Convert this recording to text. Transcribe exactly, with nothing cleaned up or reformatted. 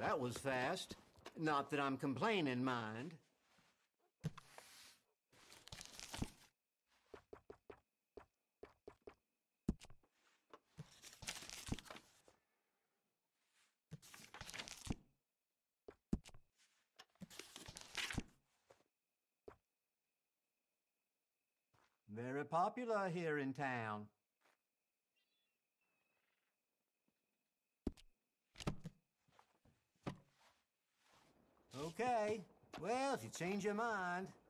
That was fast. Not that I'm complaining, mind. Very popular here in town. Okay. Well, if you change your mind,